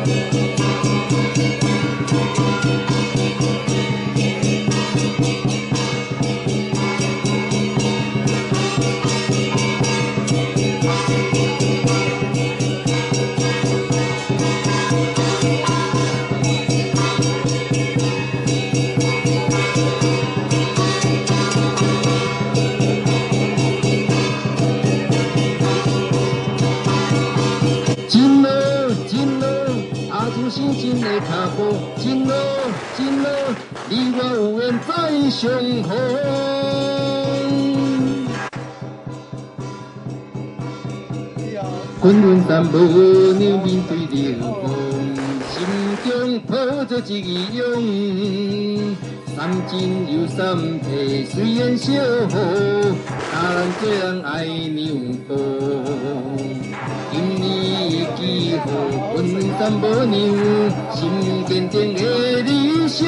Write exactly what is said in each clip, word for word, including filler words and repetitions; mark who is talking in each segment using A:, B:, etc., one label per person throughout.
A: 真老真老，你我有缘再相逢。滚滚山无鸟面对流风，心中抱着一义勇。三真又三配，虽然小雨，但咱做人爱娘抱。今年几号，滚山无娘，心坚定的理想。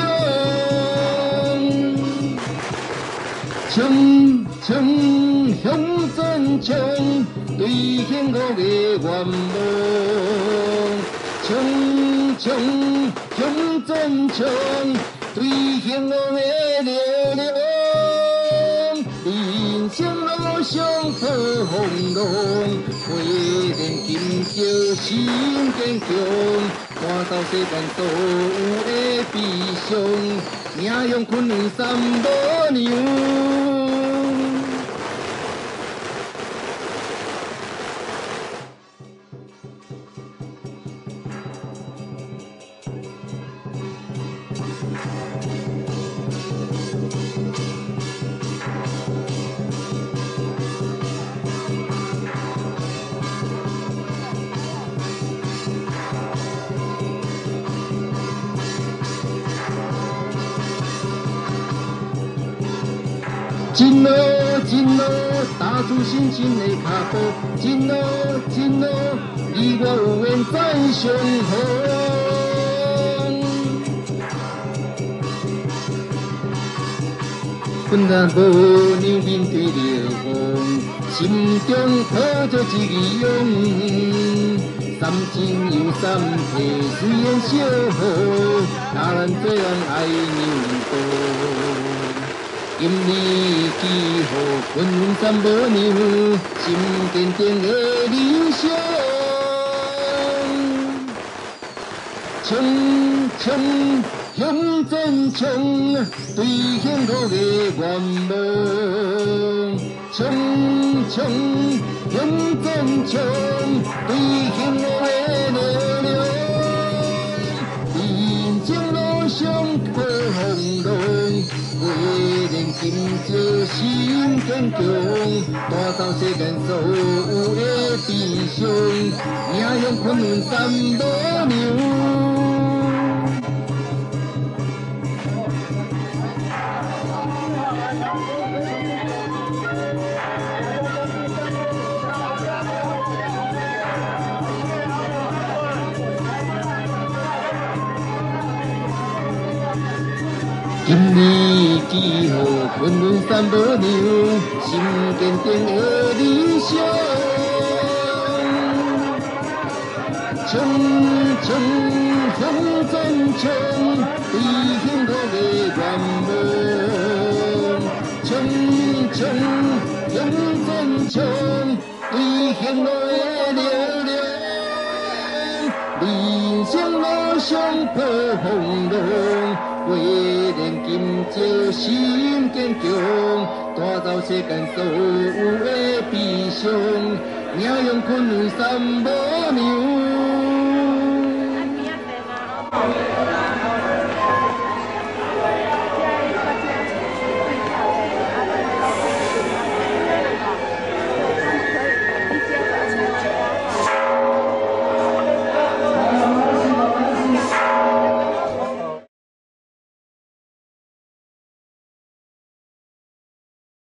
A: 冲冲向前冲，对幸福的愿望。冲冲向前冲，对幸福的流浪。人生路上好风浪，为人今朝心坚强。看到世间所有的悲伤，命用困难三无娘。真老真老，踏出新新的脚步。真老真老，你我有缘再相逢。困难无娘面对流风，心中抱着一义勇。三真又三配，虽然小雨，但咱做人爱娘抱。今年几号，滚山无娘，心坚定的理想。冲冲向前冲，对幸福的愿望。冲冲向前冲，对幸福的流浪。人生路上好风浪。为人今朝心坚强，带走世间所有的悲伤，命用困难三无娘。今年几号，滚滚山无娘，心坚定的理想。冲冲向前冲，对幸福的愿望。冲冲向前冲，对幸福的流浪。人生路上好风浪。为人今朝心坚强，带走世间所有的悲伤，命用困难三无娘。